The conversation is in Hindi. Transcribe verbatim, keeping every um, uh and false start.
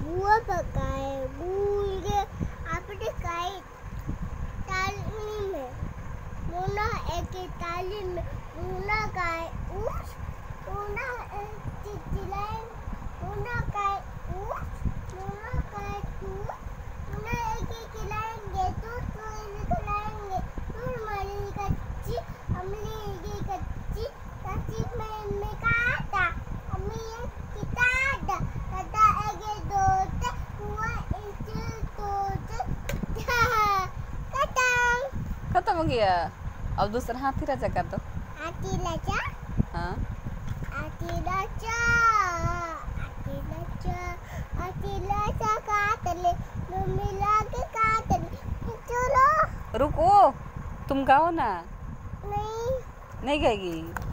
बुआ पकाए भूल गए आपने खाई थाली में मुना एक थाली में मुना खाए उस मुना चिचिलाए मुना खाए उस मुना खाए तू मुना एक एक खिलाएंगे तो तू एक खिलाएंगे तू हमारी कच्ची अमली एक कच्ची कच्ची में में काटा अम्मी ये कितादा दादा एक दो हुआ एक दो खत्म खत्म हो गया। अब दूसरा हाथी राजा कर दो। हाथी राजा हाँ हाथी राजा हाथी राजा हाथी राजा काट ले दो मिला के काट ले चलो रुको तुम गाओ ना। नहीं नहीं गाएगी।